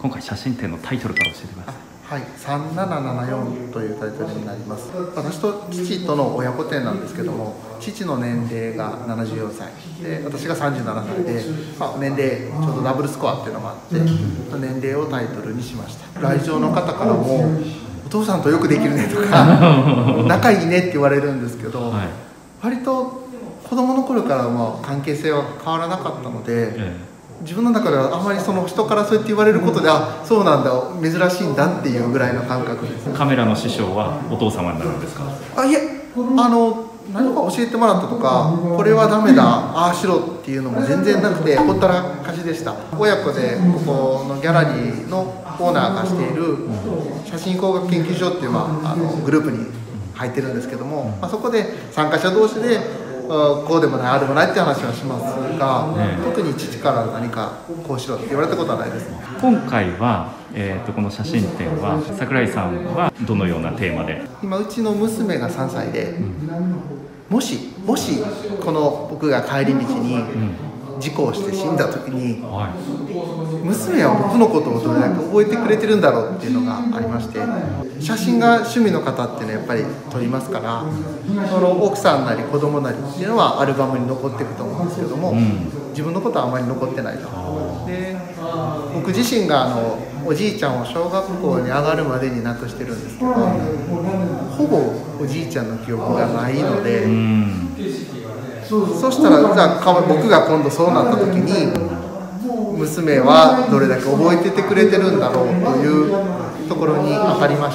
今回写真展のタイトルから教えてください。 はい、3774というタイトルになります。私と父との親子展なんですけども、父の年齢が74歳で、私が37歳で、年齢ちょうどダブルスコアっていうのもあって、年齢をタイトルにしました。来場の方からもお父さんとよくできるねとか仲いいねって言われるんですけど、はい、割と子供の頃から関係性は変わらなかったので、自分の中ではあまりその人からそうやって言われることで、あ、そうなんだ、珍しいんだっていうぐらいの感覚です。 カメラの師匠はお父様になるんですか？ いえ、何か教えてもらったとか、これはダメだ、ああしろっていうのも全然なくて、ほったらかしでした。親子でここのギャラリーのオーナーがしている写真工学研究所っていう、グループに入ってるんですけども、そこで参加者同士でこうでもないああでもないって話はしますが、特に父から何かこうしろって言われたことはないです。 今回は、この写真展は櫻井さんはどのようなテーマで？ 今うちの娘が3歳で、もしこの僕が帰り道に事故をして死んだ時に、娘は僕のことをどれだけ覚えてくれてるんだろうっていうのがありまして、写真が趣味の方っていうのはやっぱり撮りますから、その奥さんなり子供なりっていうのはアルバムに残っていくと思うんですけども、自分のことはあまり残ってないと。で、僕自身がおじいちゃんを小学校に上がるまでに亡くしてるんですけど、ほぼおじいちゃんの記憶がないので、そしたらじゃあ僕が今度そうなった時に、娘はどれだけ覚えててくれてるんだろうというところに当たりまして、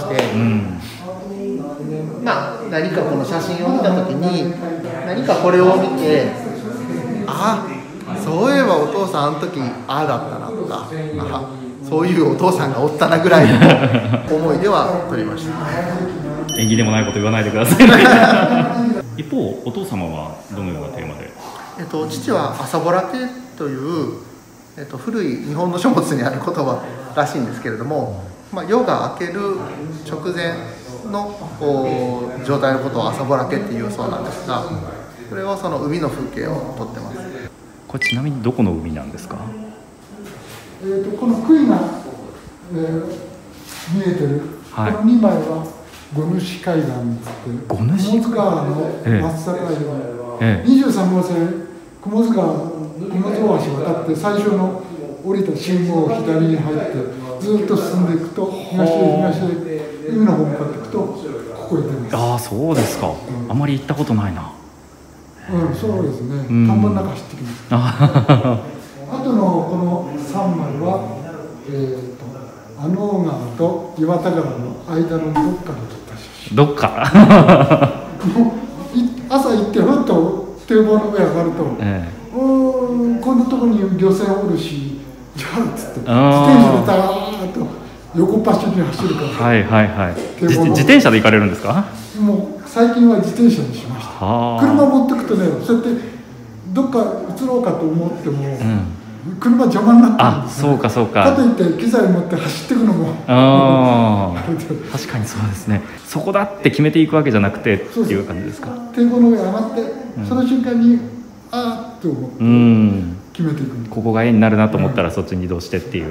何かこの写真を見た時に、何かこれを見て、ああそういえばお父さんあの時ああだったなとか、そういうお父さんがおったなぐらいの思いでは撮りました。 縁起でもないこと言わないでください。一方、お父様はどのようなテーマで？ 父は朝ぼら系という、古い日本の書物にある言葉らしいんですけれども、夜が明ける直前の状態のことを朝ぼら系っていうそうなんですが、それはその海の風景を撮ってます。 これちなみにどこの海なんですか？ この杭が、見えてる、この2枚は五主海岸って雲出川の真っ盛りで、23号線雲出川橋を渡って最初の降りた信号を左に入ってずっと進んでいくと、東へ海の方に向かっていくとここへ出ます。 ああ、そうですか。あまり行ったことないな。 そうですね。田んぼの中走ってきます。あとのこの3枚は阿能川と岩田川の間のどっかで撮った写真。 どっか朝行ってふっと堤防の上上がると、こんなところに漁船おるし、じゃあっつって自転車でダーッと横っ走りに走るから。 自転車で行かれるんですか？ もう最近は自転車にしました。車持ってくとね、そうやってどっか移ろうかと思っても、車邪魔になってるんですね。 そうか。 かといって機材持って走っていくのも確かにそうですね。そこだって決めていくわけじゃなくてっていう感じですか？ 堤防の上上がって、その瞬間にあーっと思って決めていく。 ここが絵になるなと思ったらそっちに移動してっていう。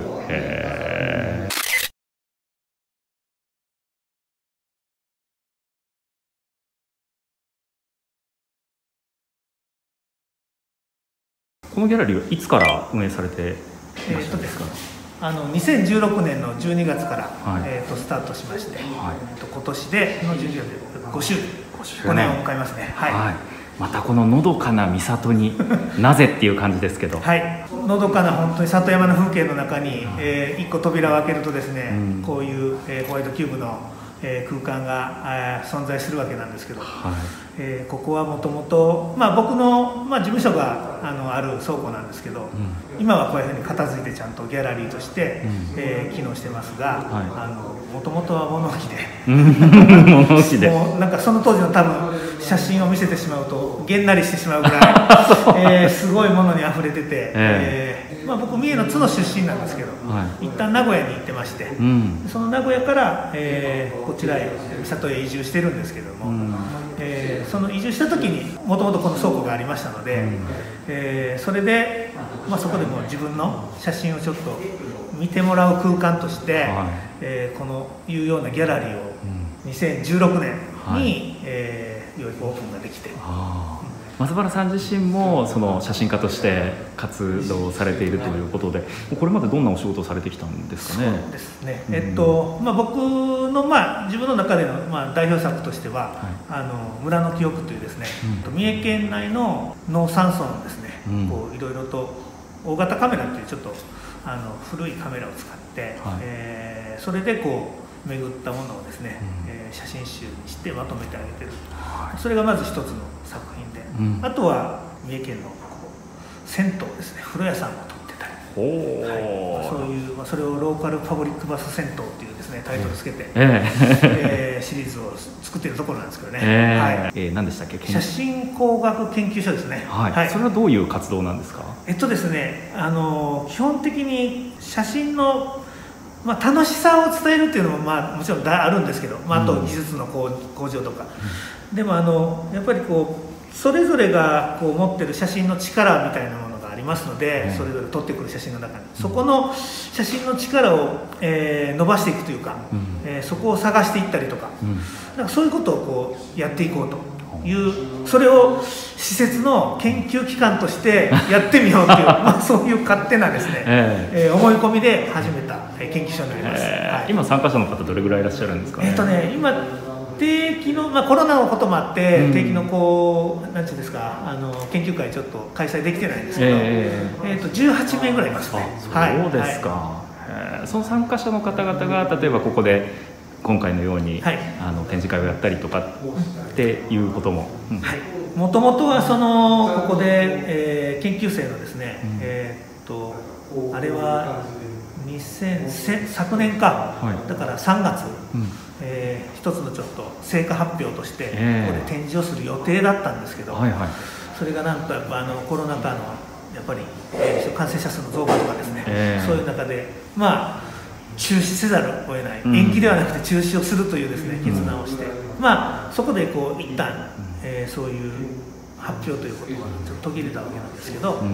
このギャラリーはいつから運営されていらっしゃるんですか ？2016年の12月から、スタートしまして、今年での12月で5周年を迎えますね。 またこののどかな港になぜっていう感じですけど、 のどかな本当に里山の風景の中に、1個扉を開けるとですね、こういう、ホワイトキューブの空間が存在するわけなんですけど、ここはもともと僕の、事務所がある倉庫なんですけど、今はこういうふうに片付いてちゃんとギャラリーとして、機能してますが、もともとは物置でもうなんかその当時の多分写真を見せてしまうとげんなりしてしまうぐらい、すごいものにあふれてて、 僕三重の津の出身なんですけど、一旦名古屋に行ってまして、その名古屋から、こちらへ三郷へ移住してるんですけども、その移住した時にもともとこの倉庫がありましたので、それで、そこでも自分の写真をちょっと見てもらう空間として、このいうようなギャラリーを2016年に、ようやくオープンができて。 松原さん自身もその写真家として活動されているということで、これまでどんなお仕事をされてきたんですかね。 そうですね。僕の自分の中での代表作としては、村の記憶というですね、三重県内の農山村をですね、こういろいろと大型カメラというちょっと古いカメラを使って、それでこう巡ったものをですね、写真集にしてまとめてあげてる。それがまず一つの作品で、あとは三重県の銭湯ですね、風呂屋さんを撮ってたり、そういう、それをローカルパブリックバス銭湯っていうですねタイトルつけて、シリーズを作っているところなんですけどね。 何でしたっけ？ 写真工学研究所ですね。 それはどういう活動なんですか？ ですね、基本的に写真の楽しさを伝えるっていうのももちろんあるんですけど、あと技術の向上とか、でもやっぱりこうそれぞれがこう持ってる写真の力みたいなものがありますので、それぞれ撮ってくる写真の中にそこの写真の力を、伸ばしていくというか、そこを探していったりとか、なんかそういうことをこうやっていこうという、それを施設の研究機関としてやってみようというそういう勝手なですね、思い込みで始めた研究所になります。 今参加者の方どれぐらいいらっしゃるんですかね。 今定期の、コロナのこともあって、定期のこうなんていうんですか、研究会ちょっと開催できてないんですけど、18名ぐらいいますね。 そうですか。その参加者の方々が例えばここで今回のように、展示会をやったりとかっていうことも、 もともとはここで、研究生のですね、あれは昨年か、だから3月、一つのちょっと成果発表としてここで展示をする予定だったんですけど、それがなんとやっぱコロナ禍のやっぱり、感染者数の増加とかですね、そういう中で中止せざるを得ない、延期ではなくて中止をするというですね決断をして、そこでこう一旦、そういう発表ということはちょっと途切れたわけなんですけど、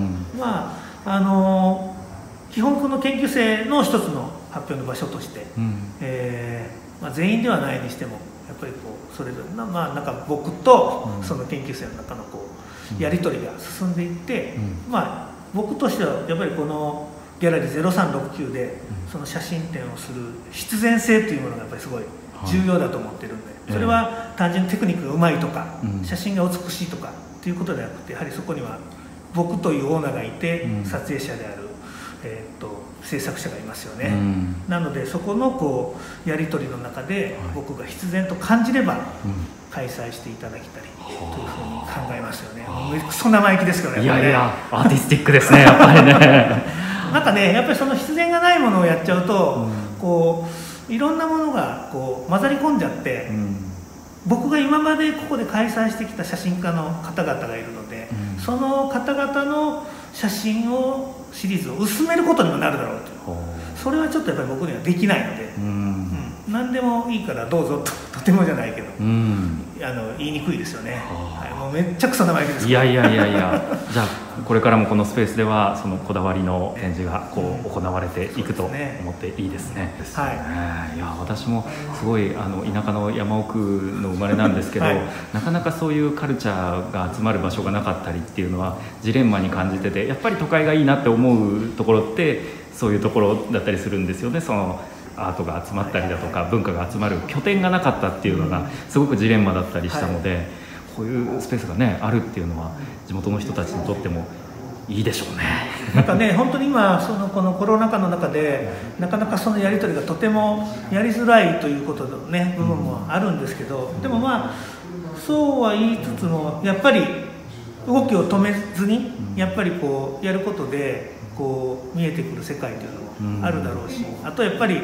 基本この研究生の一つの発表の場所として、全員ではないにしてもやっぱりこうそれぞれなんか僕とその研究生の中のこうやり取りが進んでいって、僕としてはやっぱりこのギャラリー0369でその写真展をする必然性というものがやっぱりすごい重要だと思ってるんで、それは単純にテクニックがうまいとか、写真が美しいとかっていうことではなくて、やはりそこには僕というオーナーがいて、撮影者である、制作者がいますよね。なのでそこのこうやり取りの中で僕が必然と感じれば開催していただきたいというふうに考えますよね。クソ生意気ですけどね。 いやいやアーティスティックですね、やっぱりね。 なんかね、やっぱりその必然がないものをやっちゃうと、こういろんなものがこう混ざり込んじゃって、僕が今までここで開催してきた写真家の方々がいるので、その方々の写真をシリーズを薄めることにもなるだろうと、それはちょっとやっぱり僕にはできないので、何でもいいからどうぞとてもじゃないけど、言いにくいですよね。もうめっちゃくそ生意気です。 いやじゃあこれからもこのスペースではそのこだわりの展示がこう行われていくと思っていいですね。いや私もすごい田舎の山奥の生まれなんですけど、なかなかそういうカルチャーが集まる場所がなかったりっていうのはジレンマに感じてて、やっぱり都会がいいなって思うところってそういうところだったりするんですよね。そのアートが集まったりだとか文化が集まる拠点がなかったっていうのがすごくジレンマだったりしたので、こういうスペースがねあるっていうのは地元の人たちにとってもいいでしょうね。 なんかね、本当に今このコロナ禍の中でなかなかそのやり取りがとてもやりづらいということのね部分もあるんですけど、でもそうは言いつつもやっぱり動きを止めずにやっぱりこうやることでこう見えてくる世界というのもあるだろうし、あとやっぱり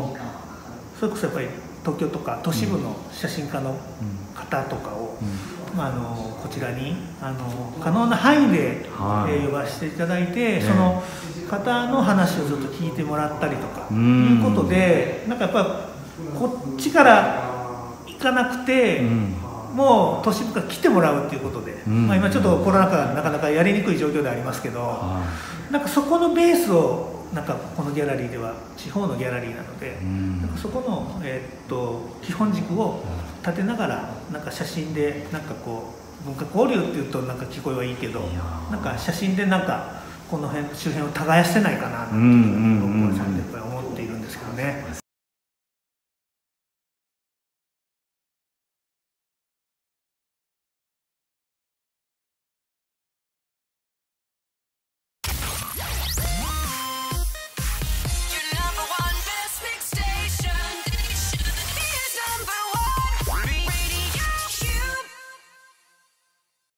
それこそやっぱり東京とか都市部の写真家の方とかをこちらに可能な範囲で、呼ばせていただいて、その方の話をちょっと聞いてもらったりとかいうことで、なんかやっぱこっちから行かなくて、もう都市部から来てもらうということで、今ちょっとコロナ禍なかなかやりにくい状況でありますけど、なんかそこのベースをなんかこのギャラリーでは地方のギャラリーなので、なんかそこの、基本軸を立てながら、なんか写真でなんかこう文化交流っていうとなんか聞こえはいいけど、なんか写真でなんかこの辺周辺を耕してないかなっていうのを僕はやっぱり思っているんですけどね。